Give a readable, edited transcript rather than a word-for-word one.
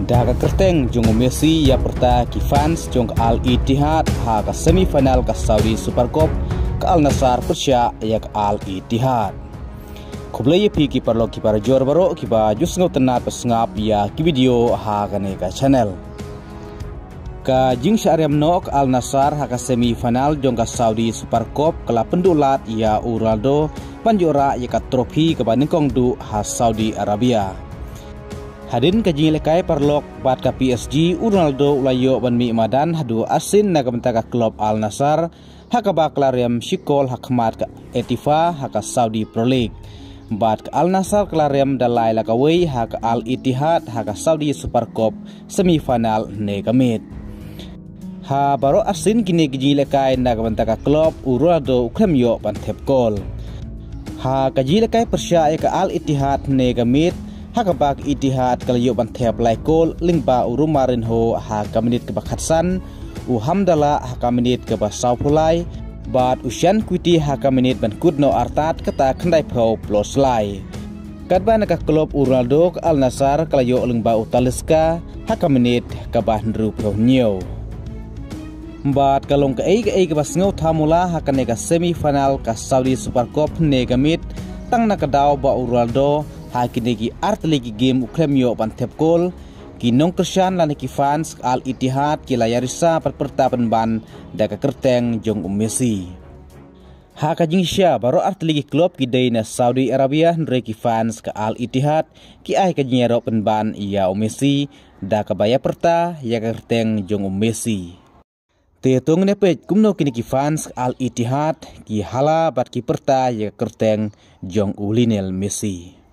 Daga kerteng jong Messi ya perta ki fans jong Al Ittihad ha ka semifinal ka Saudi Super Cup ka Al Nassr Persia ya ka Al Ittihad. Kublai pi ki parlo ki para jor baro ki ba jusngo tena pesngap ya ki video ha ka ne ka channel. Ka jing syariam nok Al Nassr ha ka semifinal jong ka Saudi Super Cup kala pendulat ya Ronaldo panjora ya ka trofi ka banengkong du ha Saudi Arabia. Hadin ka jing lekai parlok bat ka PSG Ronaldo ulayo ban mi madan hadu asin na ka klub Al Nassr ha ka ba klariam shikol hakmat ka Etifa ha ka Saudi Pro League. Bat ka Al Nassr klariam dalai la ka wei ha ka Al Ittihad ha ka Saudi Super Cup semifinal ne kamit. Ha baro asin kini jing lekai na ka klub Ronaldo kremyo ban thep gol. Ha ka jing lekai Persia ka Al Ittihad ne kamit. Hakabak Ittihad kalayo ban thep lai gol lingba Urumarinho ha ka menit ke bakhatsan u Hamdala ha ka menit ke ba saupulai bat usian kwiti ha ka menit ban kudno artat kata khandai phau plus lai kadban ka klub Ronaldo Al Nassr kalayo lingba Utaliska ha ka menit ke ba ndru phau nyo bat kalong ka ei ke basngau thamula ha ka ne ka semifinal ka Saudi Super Cup ne gamit tang na ka daw ba Ronaldo kini ki artlegi game ukremyo ban thep gol ki nong Christian lan ki fans Al Ittihad ki layarisa pertapan ban daga kerteng jong Messi. Ha ka jingsya baro artlegi klub ki na Saudi Arabia ndre ki fans ka Al Ittihad ki ai ka jinyero ban ya Messi da ka baya perta ya kerteng jong Messi. Te tong ne pej kumno kini ki fans Al Ittihad ki hala bat ki perta ya kerteng jong Lionel Messi.